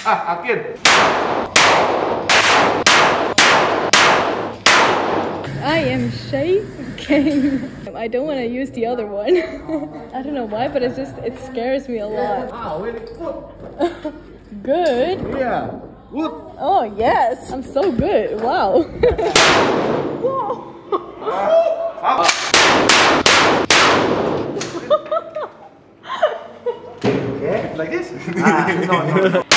Again. I am shaking. I don't want to use the other one. I don't know why, but it scares me a lot. Wow, very good. Good? Yeah, good. Oh, yes. I'm so good. Wow. Okay, like this? No.